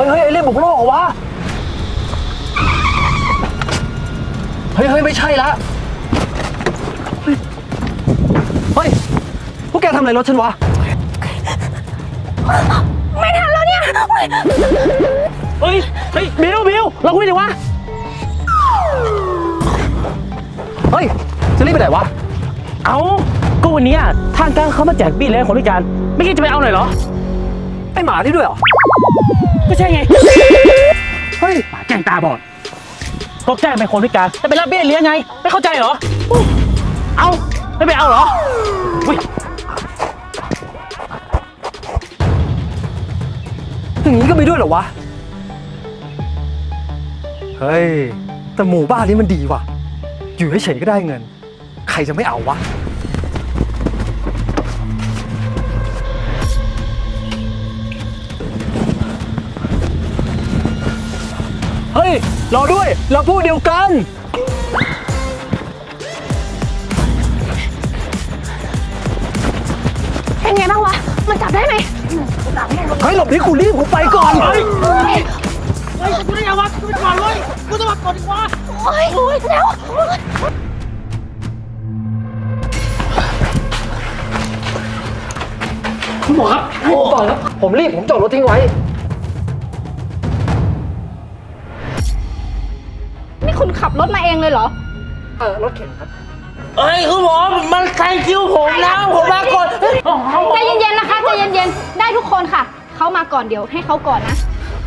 ฮ้ยเล่นบุกโลกเหรอวะเฮ้ยไม่ใช่ละเฮ้ยพวกแกทำอะไรรถฉันวะไม่ทันแล้วเนี่ยเฮ้ยบิวเราคุยดีวะเฮ้ยจะรีบไปไหนวะเอาก็วันนี้ทางการเขามาแจกบี้แล้วคนพิการไม่คิดจะไปเอาหน่อยเหรอไอหมาที่ด้วยเหรอก็ใช่ไงเฮ้ยหมาแกล้งตาบอดก็แกล้งเป็นคนพิการแต่ไปรับเบี้ยเลี้ยงไงไม่เข้าใจเหรอเอาไม่ไปเอาเหรออย่างนี้ก็ไม่ด้วยเหรอวะเฮ้ยแต่หมู่บ้านนี้มันดีว่ะอยู่เฉยๆก็ได้เงินใครจะไม่เอาวะเฮ้ยรอด้วยเราพูดเดียวกันเป็นไงบ้างวะมันจับได้ไหมเฮ้ยหลบดิกูรีบกูไปก่อนเฮ้ยกูได้ยังวะกูไปก่อนเลยกูจะมาก่อนดีกว่าโอ้ยแล้วคุณหมอครับผมรีบผมจอดรถทิ้งไว้นี่คุณขับรถมาเองเลยเหรอรถเข็นครับเฮ้ยคุณหมอมันแซงคิวผมแล้วผมมาก่อนใจเย็นๆนะคะใจเย็นๆได้ทุกคนค่ะเขามาก่อนเดี๋ยวให้เขาก่อนนะ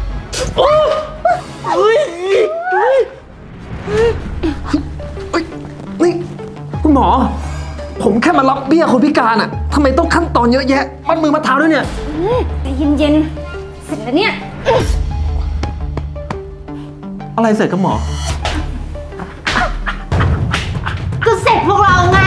นี่คุณหมอผมแค่มารับเบี้ยคนพิการอ่ะทำไมต้องขั้นตอนเยอะแยะมัดมือมัดเท้าด้วยเนี่ยใจเย็นๆเสร็จแล้วเนี่ยอะไรเสร็จกับหมอก็เสร็จพวกเราไง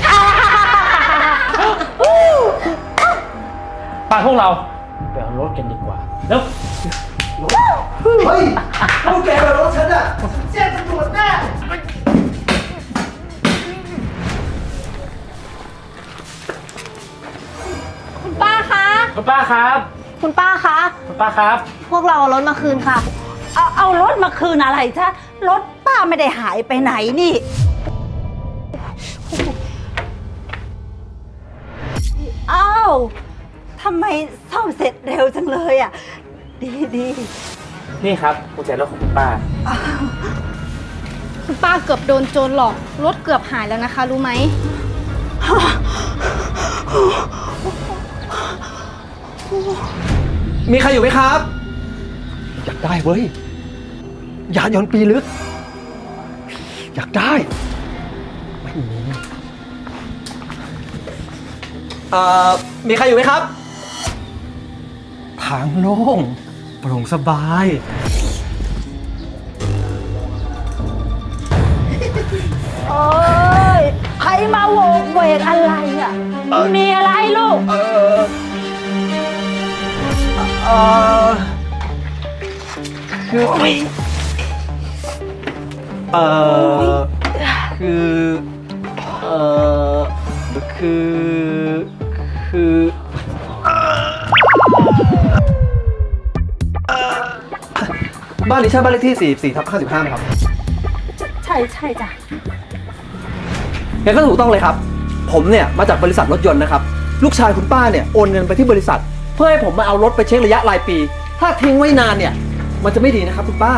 ไปพวกเราไปเอารถกันดีกว่าแล้วเฮ้ยพวกแกไปรถฉันอ่ะแจ้งตำรวจแน่คุณป้าคะคุณป้าครับคุณป้าคะคุณป้าครับพวกเราเอารถมาคืนค่ะเอารถมาคืนอะไรถ้ารถป้าไม่ได้หายไปไหนนี่อ้าวทำไมซ่อมเสร็จเร็วจังเลยอ่ะดีนี่ครับกุญแจรถของคุณป้าคุณป้าเกือบโดนโจรหลอกรถเกือบหายแล้วนะคะรู้ไหมมีใครอยู่ไหมครับอยากได้เว้ยยานยนต์ปีลึกอยากได้ไม่มีมีใครอยู่ไหมครับทางโล่งโปร่งสบายโอ้ยใครมาโวกเวกอะไรอ่ะมีอะไรลูกบ้านนี้ใช่บ้านเลขที่44/55ไหมครับใช่จ้ะงั้นก็ถูกต้องเลยครับผมเนี่ยมาจากบริษัทรถยนต์นะครับลูกชายคุณป้าเนี่ยโอนเงินไปที่บริษัทเพื่อให้ผมมาเอารถไปเช็คระยะรายปีถ้าทิ้งไว้นานเนี่ยมันจะไม่ดีนะครับคุณป้า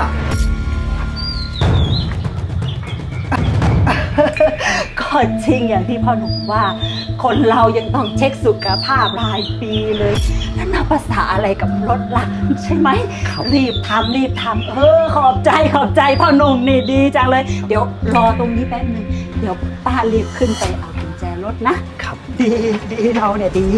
ก็จริงอย่างที่พ่อหนุ่มว่าคนเรายังต้องเช็คสุขภาพรายปีเลยแล้วนับภาษาอะไรกับรถล่ะใช่ไหมรีบทำขอบใจพ่อหนุ่มนี่ดีจังเลยเดี๋ยวรอตรงนี้แป๊บนึงเดี๋ยวป้ารีบขึ้นไปเอากุญแจรถนะครับดีเราเนี่ยดี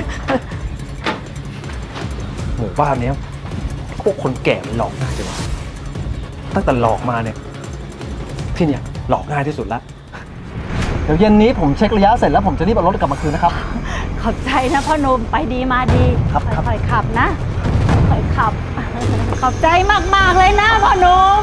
หมู่บ้านเนี้ยพวกคนแก่มันหลอกง่ายจังวะตั้งแต่หลอกมาเนี่ยที่เนี่ยหลอกง่ายที่สุดละเดี๋ยวเย็นนี้ผมเช็คระยะเสร็จแล้วผมจะรีบเอารถกลับมาคืนนะครับขอบใจนะพ่อหนุ่มไปดีมาดีค่อยขับนะค่อยขับขอบใจมากๆเลยนะพ่อหนุ่ม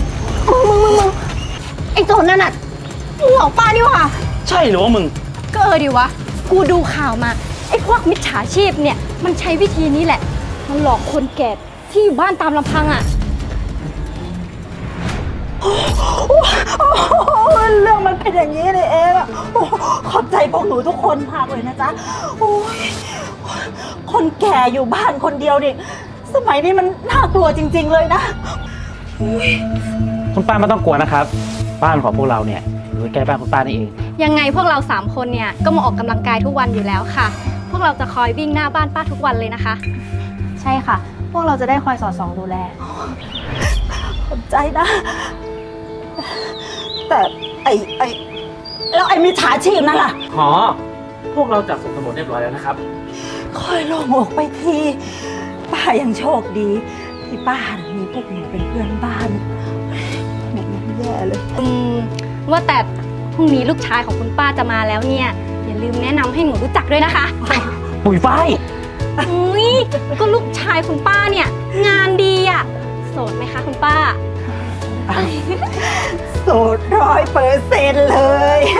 มึงไอ้โจรนั่นน่ะหลอกป้านี่หว่าใช่หรือว่ามึงก็ดิวะ กูดูข่าวมา ไอ้พวกมิจฉาชีพเนี่ย มันใช้วิธีนี้แหละ มันหลอกคนแก่ที่อยู่บ้านตามลำพังอะเรื่องมันเป็นอย่างนี้นี่เองอะขอบใจพวกหนูทุกคนมากเลยนะจ๊ะโอ้ยคนแก่อยู่บ้านคนเดียวนี่สมัยนี้มันน่ากลัวจริงๆเลยนะคุณป้าไม่ต้องกลัวนะครับ บ้านของพวกเราเนี่ยอยู่ใกล้บ้านคุณป้านี่เองยังไงพวกเรา3คนเนี่ยก็มาออกกำลังกายทุกวันอยู่แล้วค่ะ พวกเราจะคอยวิ่งหน้าบ้านป้าทุกวันเลยนะคะใช่ค่ะ พวกเราจะได้คอยสอดส่องดูแลขอบใจนะ แต่แล้วไอ้มิจฉาชีพนั่นล่ะอ๋อ พวกเราจับส่งตำรวจเรียบร้อยแล้วนะครับค่อยโล่งอกไปทีป้ายังโชคดีที่ป้ามีพวกหนูเป็นเพื่อนบ้านแม่แย่เลยว่าแต่พรุ่งนี้ลูกชายของคุณป้าจะมาแล้วเนี่ย อย่าลืมแนะนำให้หนูรู้จักด้วยนะคะปุ๋ยฝ้ายอุ้ยก็ลูกชายคุณป้าเนี่ย งานดีอะโสดไหมคะคุณป้าโสด100%เลย